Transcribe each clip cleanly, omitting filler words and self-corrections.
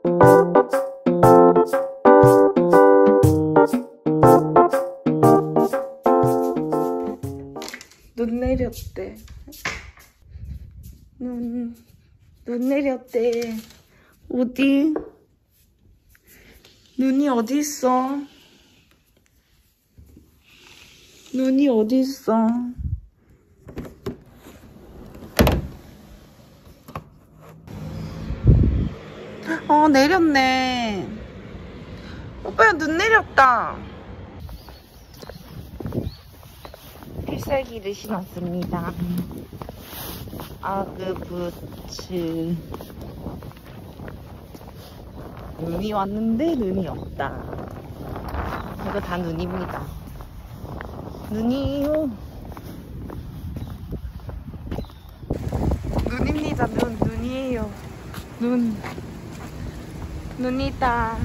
눈 내렸대. 눈 내렸대. 어디? 눈이 어디 있어? 눈이 어디 있어? 내렸네. 오빠야, 눈 내렸다. 필살기를 신었습니다. 아그부츠. 눈이 왔는데 눈이 없다. 이거 다 눈입니다. 눈이요. 눈입니다. 눈이에요. 눈이다.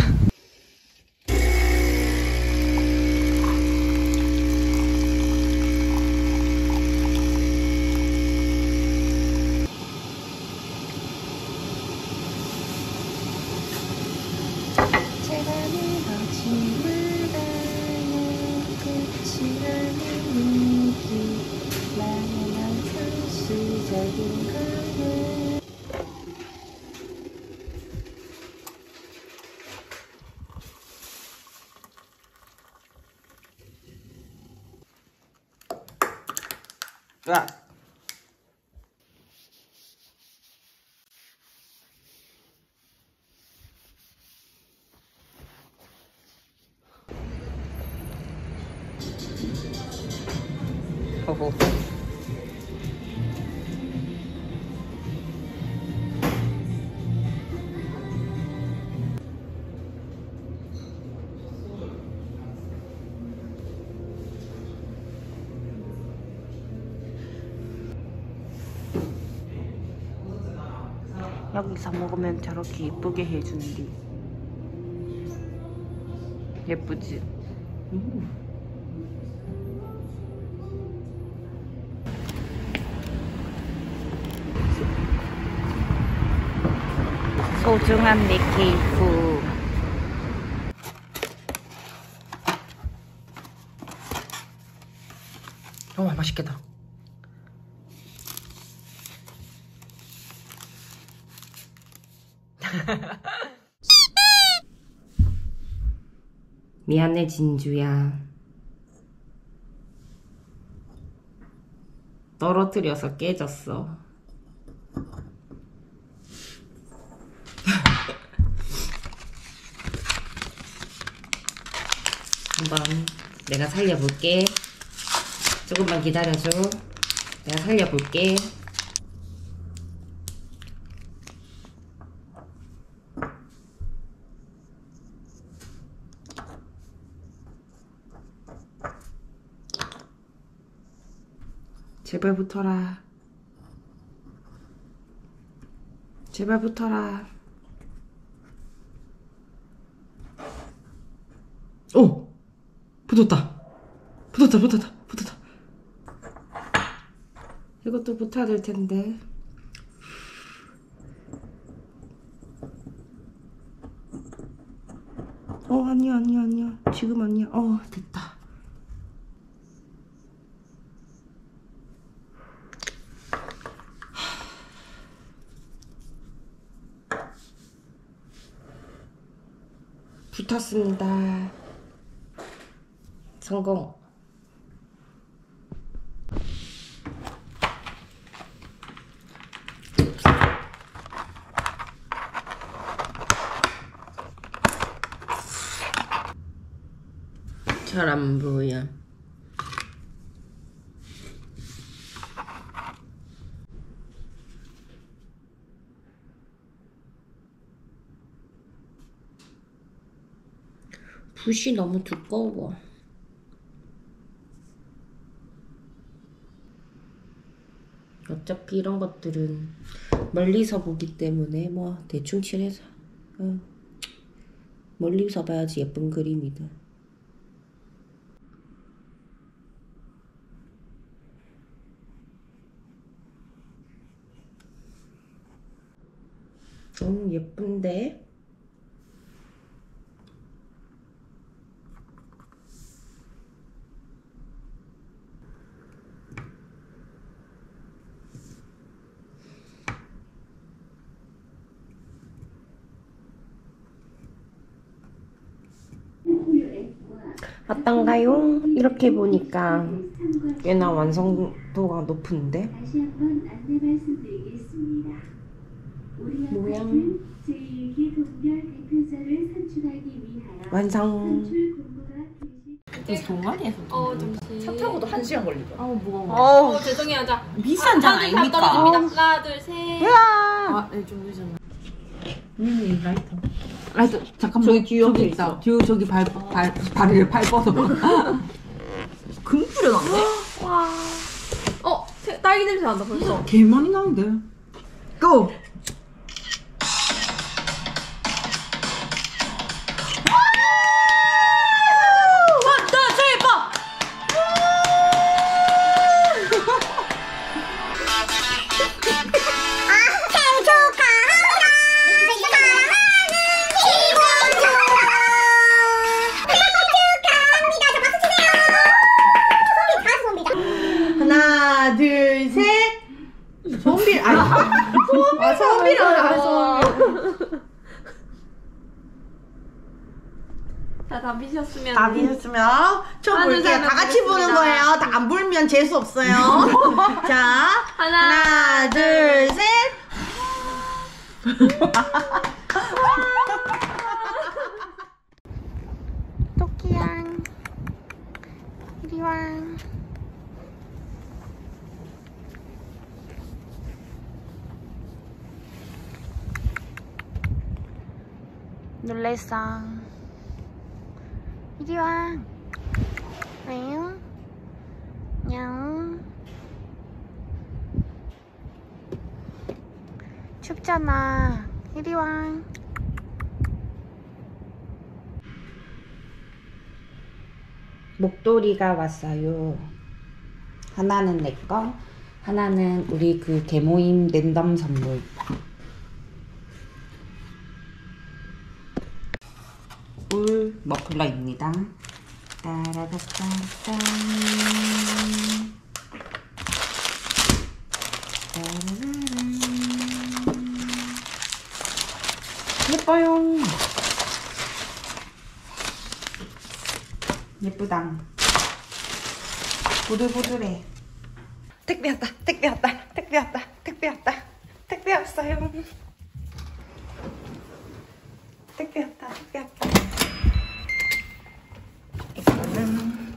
야. 호호. 여기서 먹으면 저렇게 예쁘게 해준디. 예쁘지? 소중한 내 케이크. 맛있겠다. 미안해, 진주야. 떨어뜨려서 깨졌어. 한번 내가 살려볼게. 조금만 기다려줘. 내가 살려볼게. 제발 붙어라. 제발 붙어라. 오! 붙었다. 붙었다. 이것도 붙어야 될 텐데. 아니야. 지금 아니야. 됐다. 붙었습니다. 성공. 잘 안 보여. 붓이 너무 두꺼워. 어차피 이런 것들은 멀리서 보기 때문에 뭐 대충 칠해서 멀리서 봐야지 예쁜 그림이다. 예쁜데? 어떤가요? 이렇게 보니까 꽤나 완성도가 높은데? 다시 한번 안내 말씀드리겠습니다. 우리 모양 제1기 동별 대표자를 선출하기 위하여 완성. 선출 공고가 게시. 동아리에서 잠시. 차 타고도 1시간 걸리죠. 무거워. 죄송해요. 자. 비싼 장 아닙니까? 떨어집니다. 하나, 둘, 셋. 으아! 네, 좀 늦었나? 라이터. 라이트 잠깐만. 저기 뒤에 저기 있어. 있다. 뒤에 저기 발 뻗어. 금 뿌려놨네. 딸기 냄새 난다 벌써. 개 많이 나는데. 고! 하나, 둘, 셋. 소원빌 아니. 소원빌. 자, 다 비셨으면. 다 비셨으면 저 하나, 볼게요. 둘, 다 같이 보는 보겠습니다. 거예요. 다 안 불면 재수 없어요. 자, 하나, 하나, 둘, 셋. 토끼양 이리와. 놀랬어. 이리와. 응? 냥. 춥잖아. 이리와. 목도리가 왔어요. 하나는 내 거, 하나는 우리 그 개모임 랜덤 선물. 울 머플러입니다. 따라다따따. 예뻐요. 예쁘다. 보들보들해. 택배 왔다. 택배 왔다. 택배 왔다. 택배 왔다. 택배 왔어요. 택배 왔다. 택배 왔다. 이거는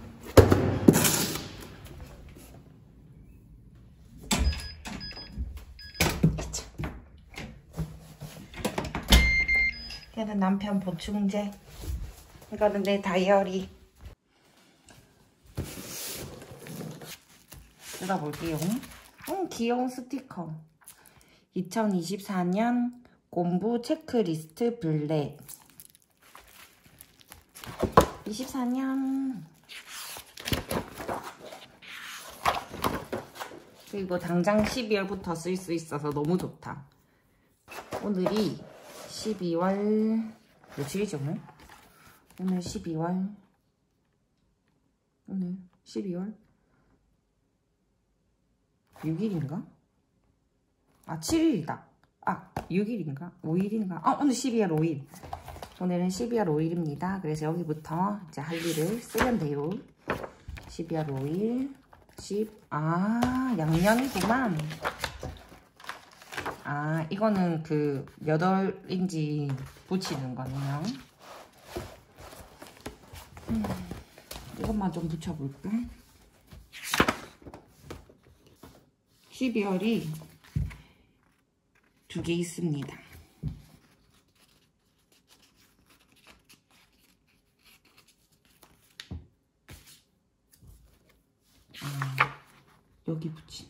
얘는 남편 보충제. 이거는 내 다이어리. 뜯어볼게요. 귀여운 스티커. 2024년 공부 체크리스트 블랙. 24년. 그리고 당장 12월부터 쓸 수 있어서 너무 좋다. 오늘이 12월 며칠이죠 오늘? 오늘 12월 오늘 12월 6일인가? 아 7일이다. 아 6일인가? 5일인가? 아 오늘 12월 5일. 오늘은 12월 5일입니다. 그래서 여기부터 이제 할 일을 쓰면 돼요. 12월 5일 양년이구만. 아 이거는 그 몇 월인지 붙이는 거네요. 이것만 좀 붙여볼까? 12월이 2개 있습니다. 여기 붙이네.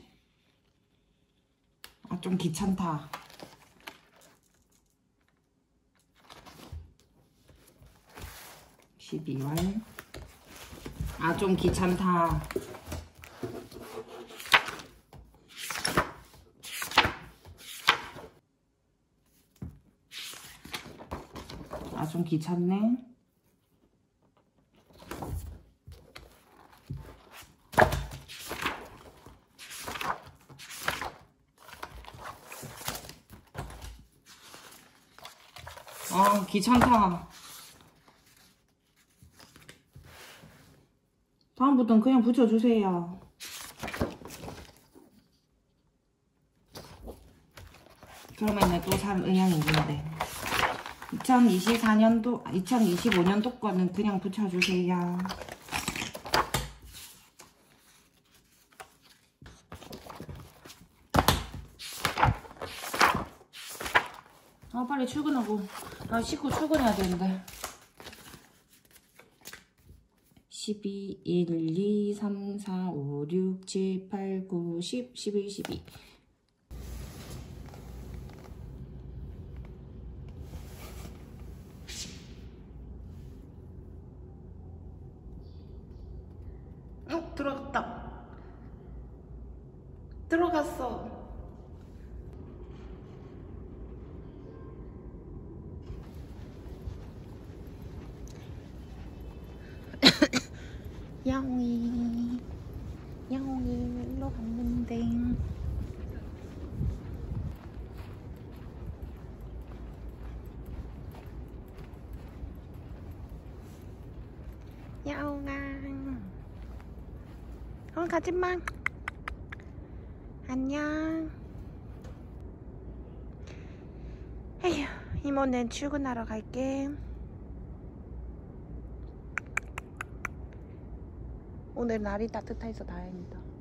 아, 좀 귀찮다. 아, 좀 귀찮다. 아, 좀 귀찮네. 아, 귀찮다. 다음부터는 그냥 붙여주세요. 그러면 또 살 의향이 있는데 2025년도 거는 그냥 붙여주세요. 빨리 출근하고 씻고 출근해야 되는데 12, 1, 2, 3, 4, 5, 6, 7, 8, 9, 10, 11, 12 들어갔다. 들어갔어. 야옹이 일로 갔는데 야옹아 가지마. 안녕. 에휴, 이모는 출근하러 갈게. 오늘 날이 따뜻해서 다행이다.